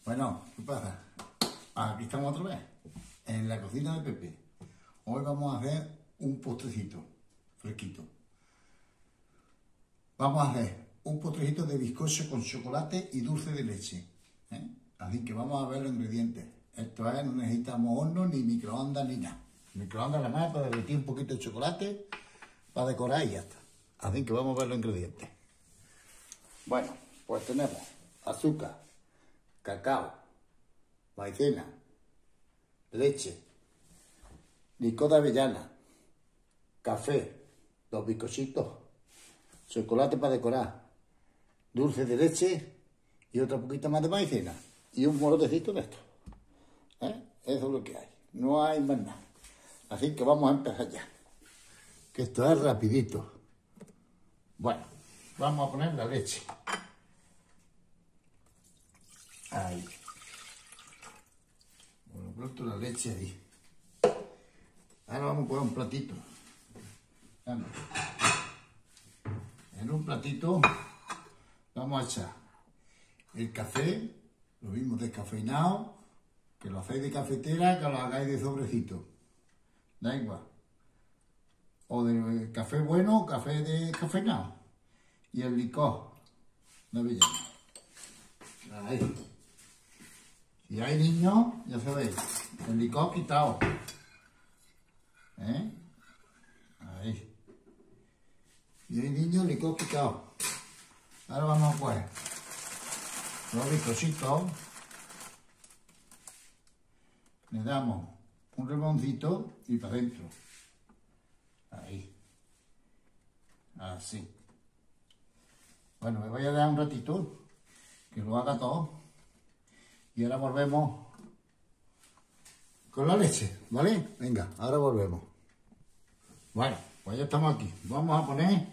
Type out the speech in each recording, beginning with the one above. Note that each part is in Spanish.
Bueno, ¿qué pasa? Aquí estamos otra vez, en la cocina de Pepe. Hoy vamos a hacer un postrecito fresquito. Vamos a hacer un postrecito de bizcocho con chocolate y dulce de leche. Así que vamos a ver los ingredientes. Esto es, no necesitamos horno, ni microondas, ni nada. Microondas nada más para derretir un poquito de chocolate, para decorar y ya está. Así que vamos a ver los ingredientes. Bueno, pues tenemos azúcar, cacao, maicena, leche, licor de avellana, café, los bizcochitos, chocolate para decorar, dulce de leche y otra poquita más de maicena y un molotecito de esto. Eso es lo que hay, no hay más nada. Así que vamos a empezar ya, que esto es rapidito. Bueno, vamos a poner la leche. Ahí. Bueno, pronto la leche ahí. Ahora vamos a poner un platito. En un platito vamos a echar el café, lo mismo descafeinado, que lo hacéis de cafetera, que lo hagáis de sobrecito. Da igual. O de café bueno o café descafeinado. Y el licor de avellana. Ahí. Si hay niños, ya sabéis, el licor quitado. Ahí. Si hay niños, licor quitado. Ahora vamos a poner los bizcochitos. Le damos un remoncito y para adentro. Ahí. Así. Bueno, me voy a dar un ratito que lo haga todo. Y ahora volvemos con la leche, ¿vale? Venga, ahora volvemos. Bueno, pues ya estamos aquí. Vamos a poner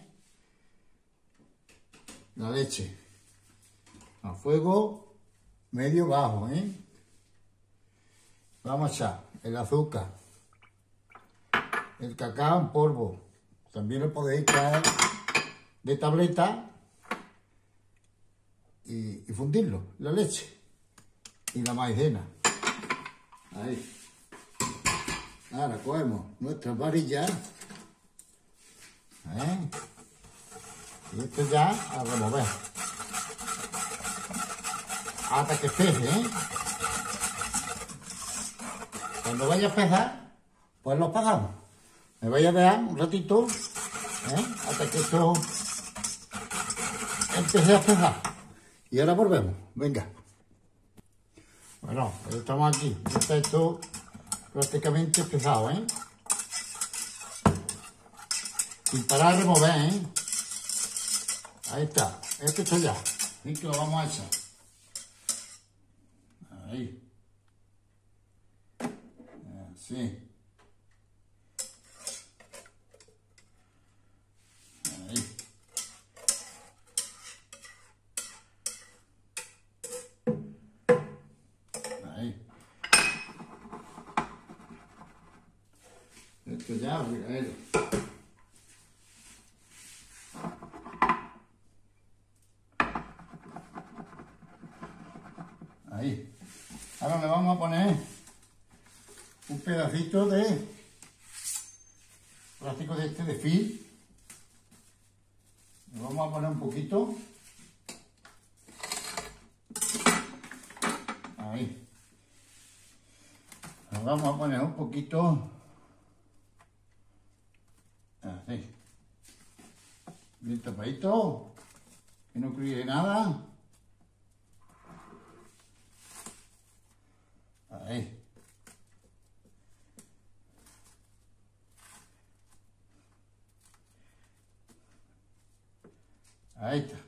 la leche a fuego medio bajo, Vamos a echar el azúcar, el cacao en polvo. También lo podéis traer de tableta y fundirlo, la leche. Y la maicena. Ahí. Ahora cogemos nuestras varillas. Y esto ya a remover. Hasta que peje, Cuando vaya a pesar, pues lo pagamos. Me voy a dejar un ratito, hasta que esto empiece a pesar. Y ahora volvemos. Venga. Bueno, pues estamos aquí. Ya está esto prácticamente pesado, Sin parar de remover, Ahí está. Esto está ya. Así que lo vamos a echar. Ahí. Así. Ahí. Ahí. Esto ya, ahí. Ahí. Ahora le vamos a poner un pedacito de plástico de este de film. Le vamos a poner un poquito. Ahí. Le vamos a poner un poquito. Así. Bien tapadito. Que no críe nada. Ahí. Ahí está.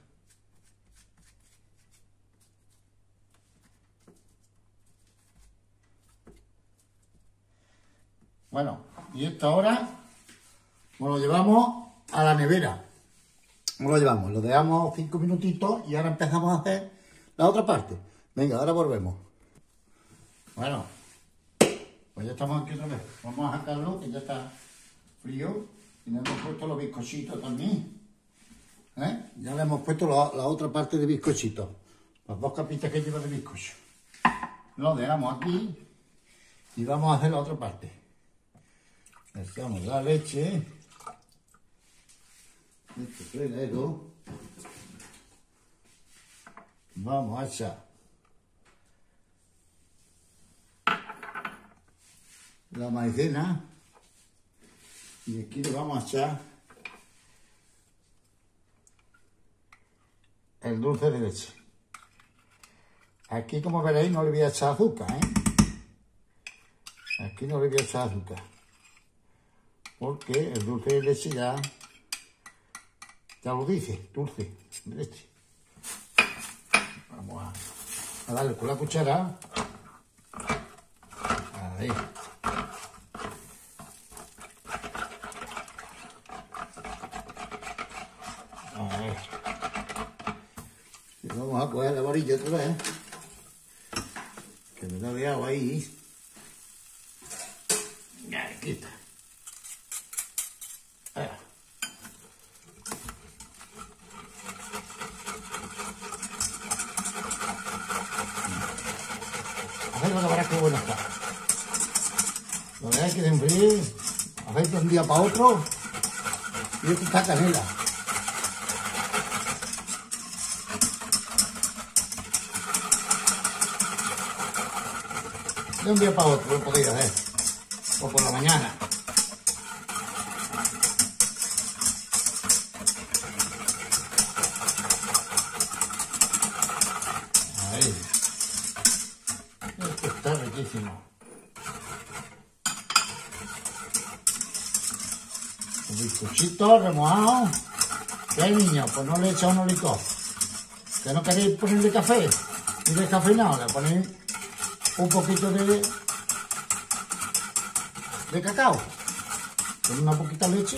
Bueno, y esto ahora nos lo llevamos a la nevera. Nos lo llevamos, lo dejamos 5 minutitos y ahora empezamos a hacer la otra parte. Venga, ahora volvemos. Bueno, pues ya estamos aquí otra vez. Vamos a sacarlo, que ya está frío. Y le hemos puesto los bizcochitos también. Ya le hemos puesto la otra parte de bizcochito. Las 2 capitas que lleva de bizcocho. lo dejamos aquí y vamos a hacer la otra parte. Echamos la leche, este fregadero, vamos a echar la maicena y aquí le vamos a echar el dulce de leche. Aquí, como veréis, no le voy a echar azúcar, Aquí no le voy a echar azúcar, porque el dulce de leche ya lo dice, dulce de leche. Vamos a darle con la cuchara. Ahí. Ahí. Y vamos a coger la varilla otra vez, que me da de agua ahí. Aquí está. A ver, verás qué bueno está. Lo dejáis que se enfríe, hacéis de un día para otro y esto está canela. De un día para otro lo podéis hacer, o por la mañana. Ahí. Esto está riquísimo. Un bizcochito remojado. ¿Qué hay, niños? Pues no le he echado un licor. ¿Que no queréis ponerle café? Y descafeinado, le ponéis un poquito de cacao con una poquita leche.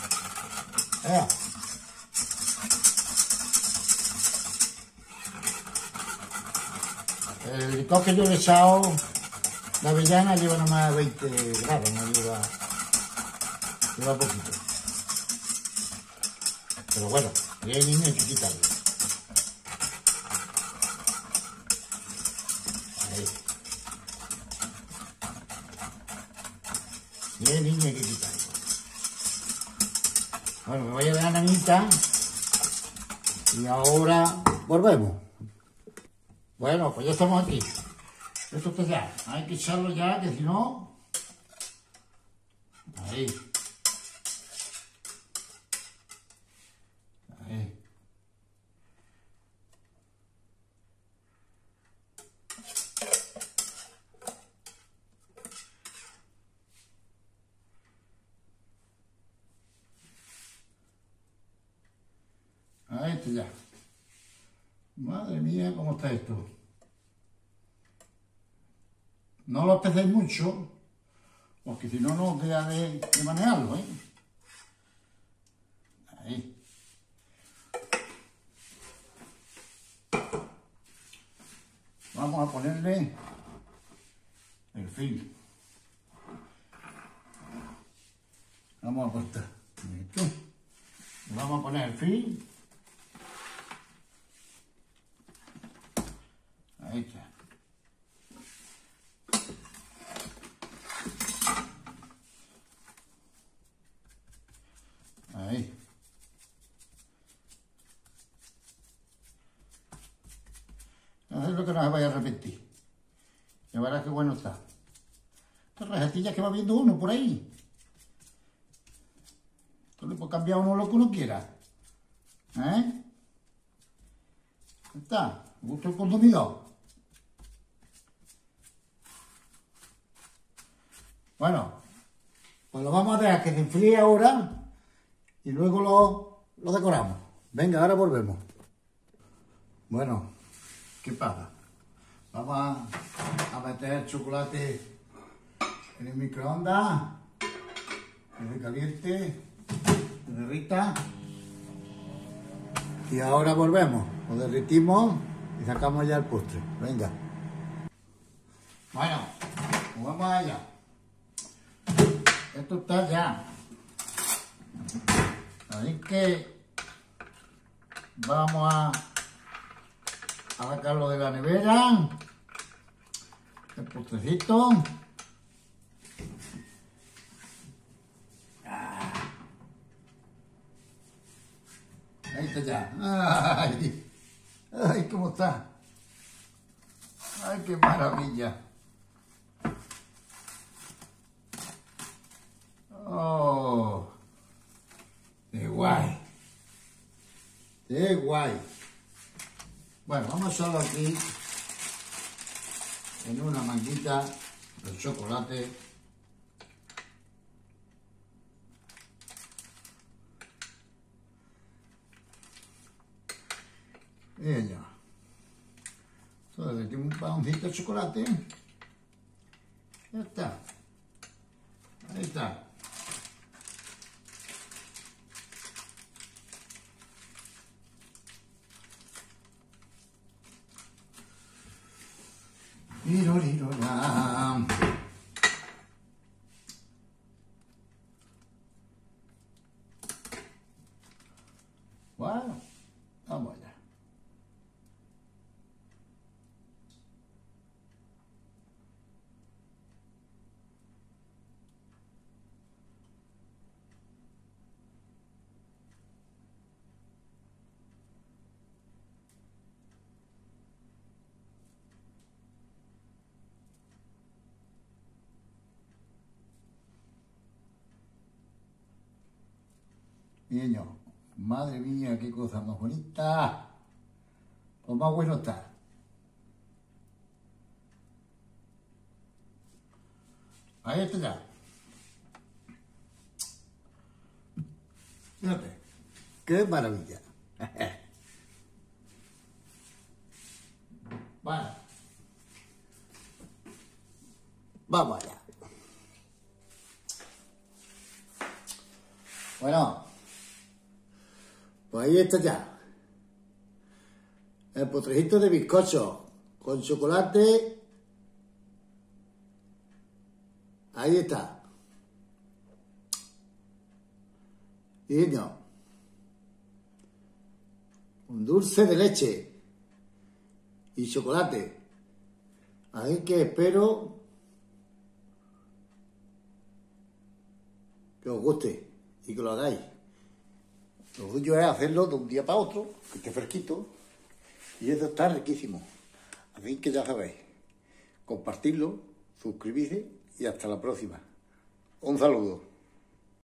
El licor que yo le he echado de avellana lleva nomás 20 grados, no lleva poquito. Pero bueno, y hay niños hay que quitarlo. Ahí. Y hay niños hay que quitarlo. Bueno, me voy a dar la nanita y ahora volvemos. Bueno, pues ya estamos aquí. Esto está ya. Hay que echarlo ya, que si no... Ahí. Ahí. Ahí está ya. Madre mía, cómo está esto. No lo especéis mucho, porque si no, no os queda de manejarlo, Ahí. Vamos a ponerle el fil. Vamos a cortar esto. Vamos a poner el fil. Ahí está. Ahí. No es lo que no se vaya a arrepentir. Ya verás qué bueno está. Estas rejetillas que va viendo uno por ahí. Esto le puede cambiar a uno lo que uno quiera. Está. Gusto el consumidor. Bueno, pues lo vamos a dejar que se enfríe ahora y luego lo decoramos. Venga, ahora volvemos. Bueno, ¿qué pasa? Vamos a meter el chocolate en el microondas, que se caliente, se derrita. Y ahora volvemos, lo derritimos y sacamos ya el postre. Venga. Bueno, pues vamos allá. Esto está ya. Así que vamos a sacarlo de la nevera El postrecito. Ahí está ya. ¡Ay! ¡Ay, cómo está! ¡Ay, qué maravilla! ¡Oh! ¡Qué guay! ¡Qué guay! Bueno, vamos a echarlo aquí en una manguita de chocolate. Y ya. Entonces aquí un pancito de chocolate. Ya está. Ahí está. Bueno, vamos allá. Niño, madre mía, qué cosa más bonita. Pues más bueno está. Ahí está ya. Fíjate, qué maravilla. Bueno, vamos allá. Bueno, pues ahí está ya. El postrecito de bizcocho con chocolate. Ahí está. Y no. Un dulce de leche y chocolate. Así que espero que os guste y que lo hagáis. Lo suyo es hacerlo de un día para otro, que esté fresquito, y eso está riquísimo. Así que ya sabéis, compartirlo, suscribirse y hasta la próxima. Un saludo.